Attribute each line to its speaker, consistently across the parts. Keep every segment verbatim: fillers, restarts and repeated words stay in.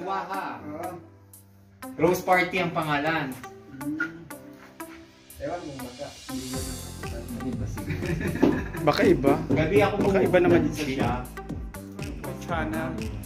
Speaker 1: Tuwa ka.
Speaker 2: Oo.
Speaker 1: Rose Party ang pangalan.
Speaker 2: Hmm. Ewan mo baka.
Speaker 1: Hindi ba sige?
Speaker 3: Baka iba.
Speaker 1: Gabi ako
Speaker 3: Baka iba naman
Speaker 1: sa
Speaker 3: yung
Speaker 1: shop.
Speaker 3: Chana.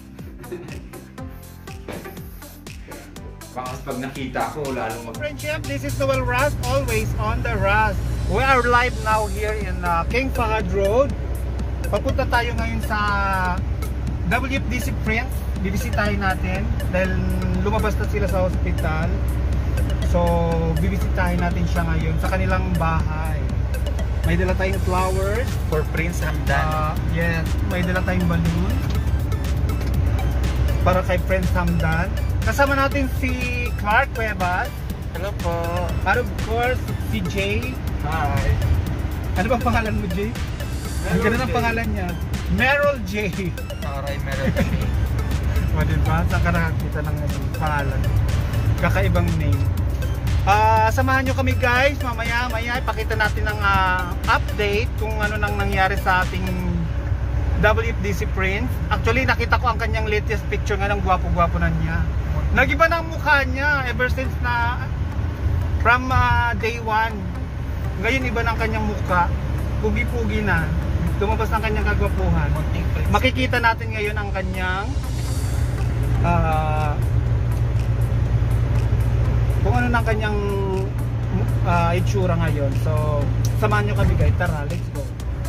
Speaker 1: Baka pag nakita ko, lalong mag...
Speaker 4: Friendship, this is Noel Ras, always on the Ras. We are live now here in uh, King Fahad Road. Papunta tayo ngayon sa W F D C Prince. Bibisitahin natin dahil lumabas na sila sa hospital. So, bibisitahin natin siya ngayon sa kanilang bahay. May dala tayong flowers
Speaker 1: For Prince Hamdan.
Speaker 4: Uh, yes, may dala tayong balloon para kay Prince Hamdan. Kasama natin si Clark Cuevas.
Speaker 1: Hello po.
Speaker 4: And of course, si Jay.
Speaker 1: Hi.
Speaker 4: Ano bang pangalan mo, Jay? Ang ganda ng pangalan niya. Meryl J.
Speaker 1: Aray, meron siya.
Speaker 4: O, diba? Saan ka nakakita ng pangalan? Kakaibang name. Ah, samahan nyo kami guys. Mamaya, maya ipakita natin ng uh, update kung ano nang nangyari sa ating W F D C Prince. Actually, nakita ko ang kanyang latest picture nga ng gwapo-gwapo na niya. Nagiba na ang mukha niya ever since na from uh, day one. Ngayon iba ng kanyang mukha. Pugi-pugi na. Lumabas ng kanyang kagwapuhan. Makikita natin ngayon ang kanyang uh, kung ano ng kanyang uh, itsura ngayon. So, samahan nyo kami guys. Tara, let's go.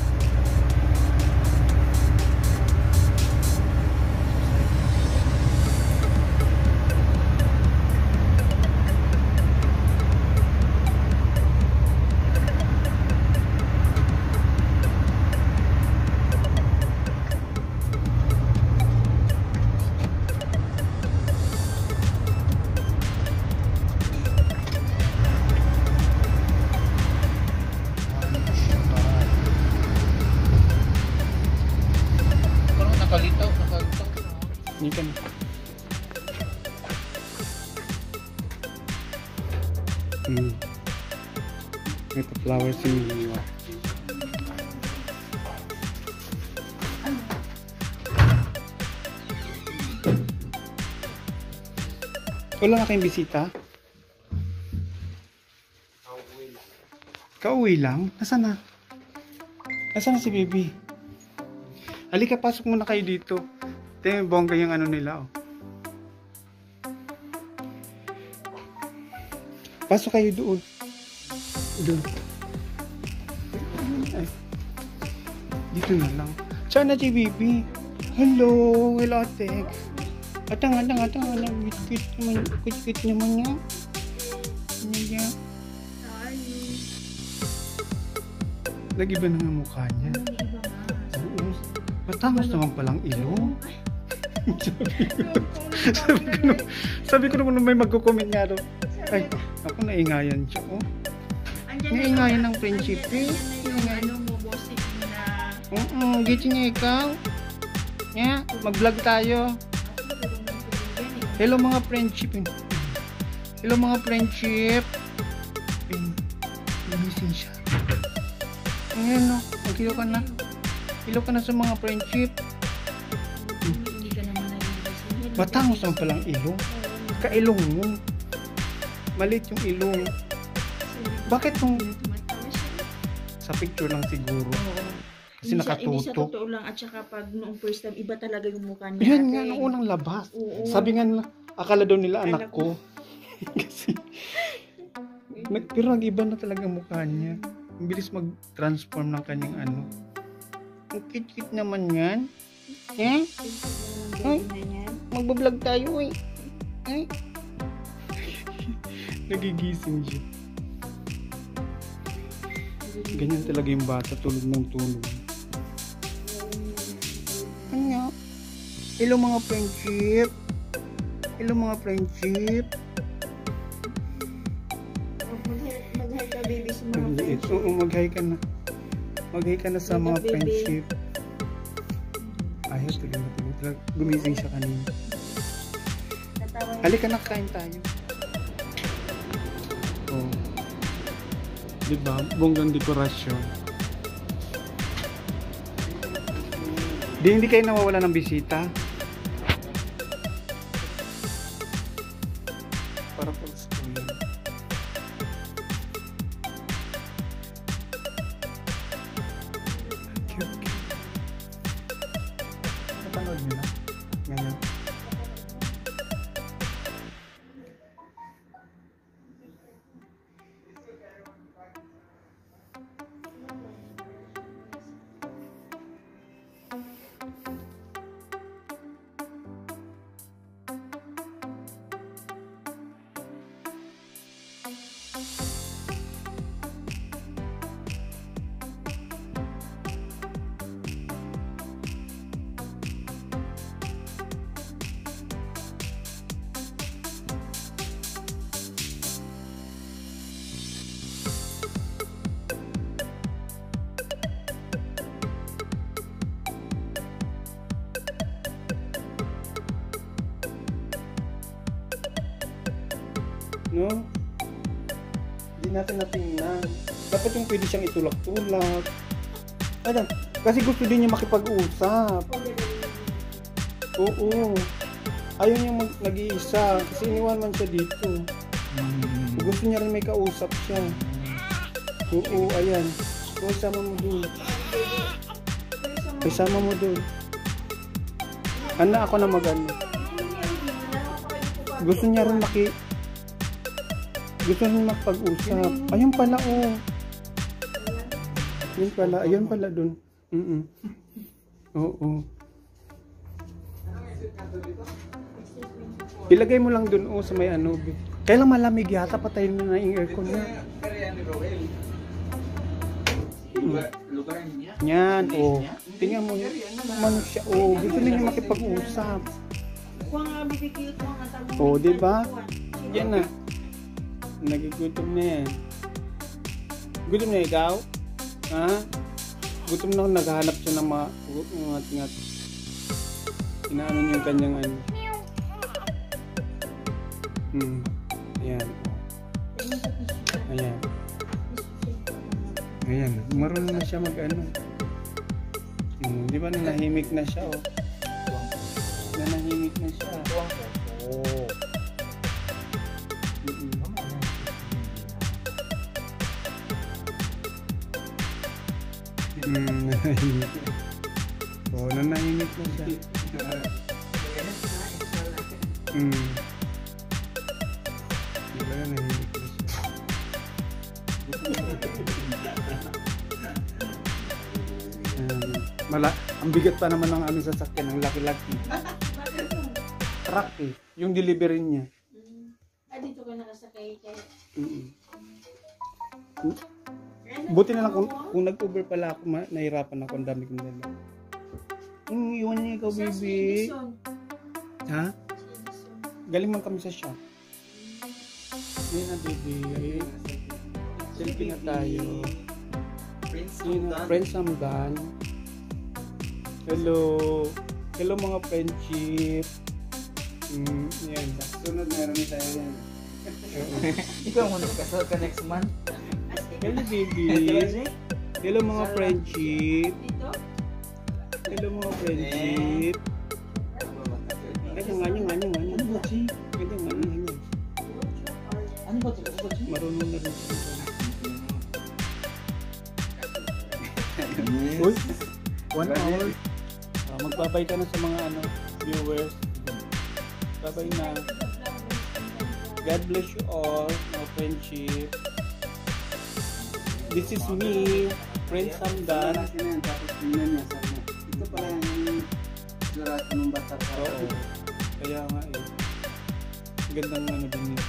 Speaker 1: Nakalitaw, nakalitaw.
Speaker 3: Hindi ka na. Hmm. May pa-flowers si Mia. Wala na kayong bisita? Kauwi lang? Nasaan na? Nasaan na si baby? Halika, pasok muna kayo dito. Ito yung bongga yung ano nila, oh. Pasok kayo doon. Doon. Ay. Dito na lang. Saan na si baby? Hello, hello ate. Atang, atang, atang, atang. Kit-kit naman, kit-kit naman niya. Ano niya? Nag-iba na ang mukha niya. Matangos naman palang ilong. sabi, ko, sabi, ko naman, sabi ko naman may magko-comment nga doon. Ay, ako naingayan siya. Oh. Naingayan ng friendship eh.
Speaker 5: Ano mo, bossing na...
Speaker 3: Oo, gitsi niya ikaw. Yeah, mag-vlog tayo. Hello mga friendship. Hello mga friendship. Lumisin siya. Ayan o, mag-hilo ka na. Hilo ka na sa mga friendship.
Speaker 5: Hindi ka naman nalilisin.
Speaker 3: Matangos naman palang ilong. Kailong mo. Maliit yung ilong. Bakit kung
Speaker 5: Tumatawa siya.
Speaker 3: sa picture lang siguro? Kasi
Speaker 5: Hindi siya- Hindi sa
Speaker 3: nakatuto.
Speaker 5: totoo lang at saka pag noong first time, iba talaga yung mukha niya.
Speaker 3: Yan nga,
Speaker 5: ate.
Speaker 3: nung unang labas.
Speaker 5: Oo.
Speaker 3: Sabi nga nila, akala daw nila anak
Speaker 5: Anak
Speaker 3: ko. Kasi, nag- pero nag-iba na talaga ang mukha niya. Ang bilis mag-transform ng kanyang ano. Ang cute-cute naman yan. Eh? Ay.
Speaker 5: Ang galing na yan.
Speaker 3: Magbablog tayo eh. Ay. Nagigising siya. Ganyan talaga yung bata, tulog ng tulog. Ano? Hello mga friendship. Hello mga friendship.
Speaker 5: Mag-hi- Mag-hi ka, baby, sa mga
Speaker 3: Mag-
Speaker 5: friends.
Speaker 3: Oo, mag-hi ka na. Mag-hi ka na sa
Speaker 5: Hello,
Speaker 3: mga
Speaker 5: baby.
Speaker 3: friendship. Ayaw, tuloy na tuloy. Talaga, gumising siya kanina.
Speaker 5: Natawa niya.
Speaker 3: Halika na, kain tayo. Oh. Diba? Bonggang dekorasyon. Di, hindi kayo nawawala ng bisita? ano, hindi natin natingnan. Dapat yung pwede siyang itulak-tulak. Ano, kasi gusto din niya makipag-usap. Oo. Ayaw niya mag- nag-iisa kasi iniwan man siya dito.
Speaker 1: Mm.
Speaker 3: Gusto niya rin may kausap siya. Oo, ayan. O, isama mo dun. Isama mo dun. Ano, ako na mag-ano. Gusto niya rin maki... Gusto rin makapag-usap. Ayun pala, oh. Ayun pala, ayun pala dun. Mm-mm. Oo. Ilagay mo lang dun, oh, sa may ano. Kailang malamig yata, patayin mo na yung aircon niya.
Speaker 1: Lugar niya?
Speaker 3: Yan, oh. Tingnan mo yun. Umano siya, oh. Gusto niya makipag-usap.
Speaker 5: Kung nga bibigil ko nga tawag.
Speaker 3: Oh, di ba? Yan na. Nagigutom na yan. Gutom na ikaw? Ha? Gutom na, naghahanap siya ng mga mga tingat. Inaano niya yung kanyang ano. Hmm. Ayan. Ayan. Ayan. Marunong na siya mag-ano. Hmm. Di ba nanahimik na siya, oh. Nanahimik na siya.
Speaker 1: Oo.
Speaker 3: Mm-mm. Hmm, nanahimik. Oh, nanahimik na siya. Hmm. Diba nanahimik na siya? Um, mala, ang bigat pa naman ng aming sasakyan, ang laki-laki. Truck eh, yung delivery niya.
Speaker 5: Ah, dito ka nakasakay kay...
Speaker 3: Mm-mm. Buti na lang kung, kung nag-Uber pala ako, ma- nahirapan ako, ang dami kong dala. Yung iwan niya ikaw,
Speaker 5: Sa
Speaker 3: baby.
Speaker 5: Edison.
Speaker 3: Ha?
Speaker 5: Edison.
Speaker 3: Galing man kami sa shop. Yun na, baby. Selfie na tayo.
Speaker 1: Prince
Speaker 3: Yun na,
Speaker 1: Sultan.
Speaker 3: friends, I'm done. Hello. Hello mga friendship. Mm, yan.
Speaker 2: Sunod meron na tayo yan.
Speaker 1: Ikaw muna kasal ka next month.
Speaker 3: Hello, baby. Hello mga friendship.
Speaker 5: Dito?
Speaker 3: Hello mga friendship. Ganyan, ganyan, ganyan, ganyan. Ganyan, ganyan, ganyan.
Speaker 1: Ano ba ito?
Speaker 3: Marunong na rin siya. Uy, one hour. Uh, magbabay ka na sa mga ano viewers. Babay na. God bless you all, mga friendship. This is me, Prince Hamdan.
Speaker 2: Kasi na yan, tapos tingnan niya sa ano. Ito pala yung surat ng bata ka.
Speaker 3: Oo. Kaya nga eh. Gandang ano din yun.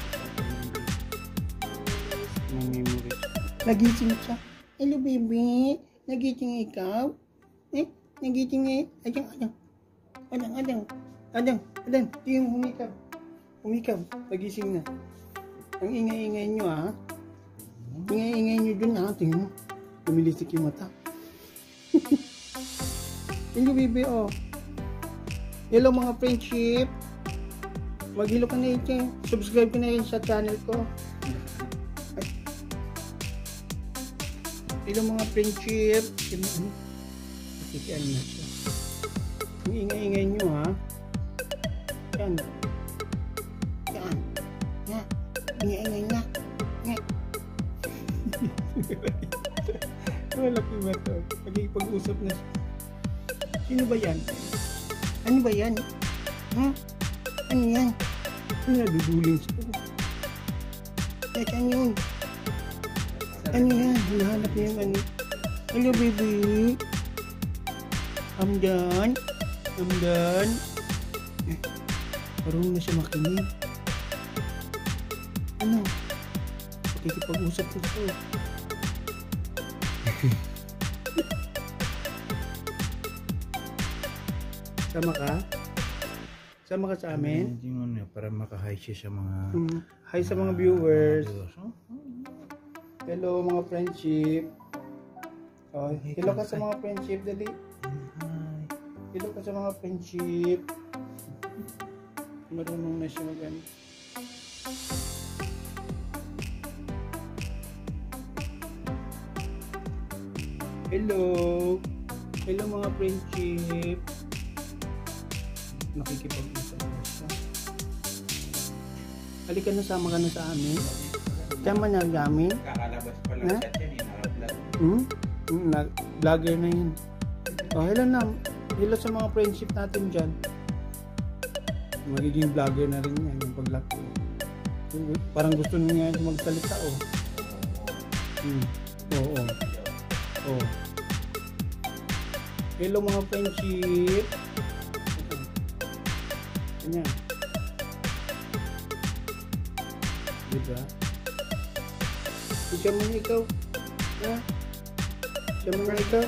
Speaker 3: Mga memory. Nagising siya. Hello baby. Nagising ikaw? Eh? Nagising eh? Adang, adang. Adang, adang. Adang, adang. Yung humikab. Humikab. Nagising na. Ang ingay-ingay nyo ha. Ingay-ingay nyo dun ha. Tingnan mo. Lumilisik yung mata. Hello baby oh. Hello mga friendship. Maghilo ka na ito. Subscribe ka na yun sa channel ko. Ay. Hello mga friendship. Nakikian na siya. Ang ingay-ingay nyo ha. Yan. Yan. Nga. Ingay-ingay nga. Nga. Malaki ba ito? Nagkikipag-usap na siya. Sino ba yan? Ano ba yan? Ha? Ano yan? Ano naduduling siya? Nasaan yun? Ano yan? Hinahanap niya yung ano. Hello baby. I'm done. I'm done. Eh, parang na siya makinig. Ano? Pakikipag-usap ko siya. Sama ka? Sama ka sa amin?
Speaker 1: Yung ano, para maka-hi siya sa mga...
Speaker 3: Mm. Hi sa mga viewers.
Speaker 1: viewers. Oh,
Speaker 3: Hello mga friendship. Oh, hello ka sa mga friendship, dali.
Speaker 1: hi.
Speaker 3: Hello ka sa mga friendship. Marunong na siya mag-ano. Hello. Hello mga friendship. Nakikipag-usap na siya. Halika na, sama ka na sa amin. Tama na namin.
Speaker 2: Kakalabas pa
Speaker 3: Ha?
Speaker 2: lang chat yan, eh, naka-vlog.
Speaker 3: Hmm? Hmm, na, vlogger na yun. Oh, hello na. Hello sa mga friendship natin dyan. Magiging vlogger na rin yan yung paglaki. Parang gusto niya magsalita, oh. Hmm. Oo, oh, oh. Oh. Hello mga friendship. Ganyan. Diba? Siya mo na ikaw. Ha? Siya mo na ikaw.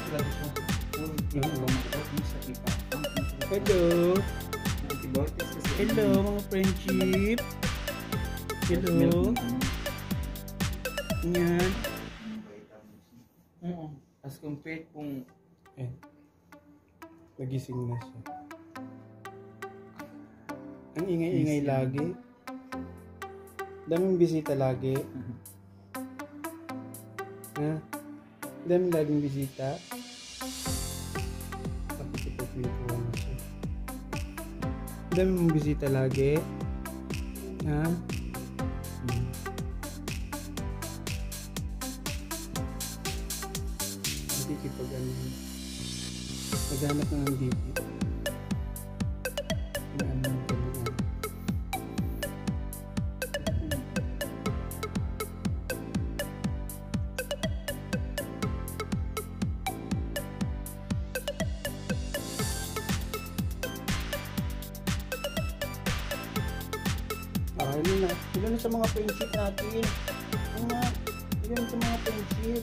Speaker 3: Hello. Hello mga friendship. Hello. Yan.
Speaker 2: As compared kung
Speaker 3: Eh. Nagising na siya. Ang ingay-ingay lagi. Daming bisita lagi. Ha? Daming laging bisita. Pakikipag-kwentuhan na siya. Daming mong bisita lagi. Ha? Hmm. Pakikipag ano. Naghanap na ng D P. Ano mo ganyan. Ah, yun na. Yun na sa mga friendship natin. Yun na. Yun sa mga friendship.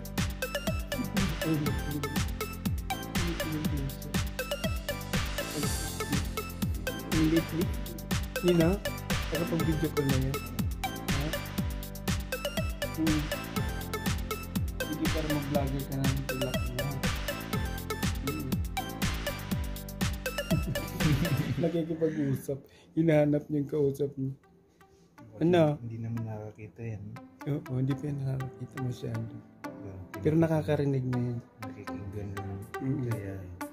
Speaker 3: Lately, yun na. Nakapag-video ko na yan. Ha? Hmm. Sige, para mag-vlogger ka na ng tulak na. Hmm. Nakikipag-usap. Hinahanap niya yung kausap niya. Ano?
Speaker 1: Hindi naman nakakita yan.
Speaker 3: Oo, hindi pa yan nakakakita masyado.
Speaker 1: Well,
Speaker 3: Pero nakakarinig na yan.
Speaker 1: nakikinggan lang.
Speaker 3: Mm.
Speaker 1: Kaya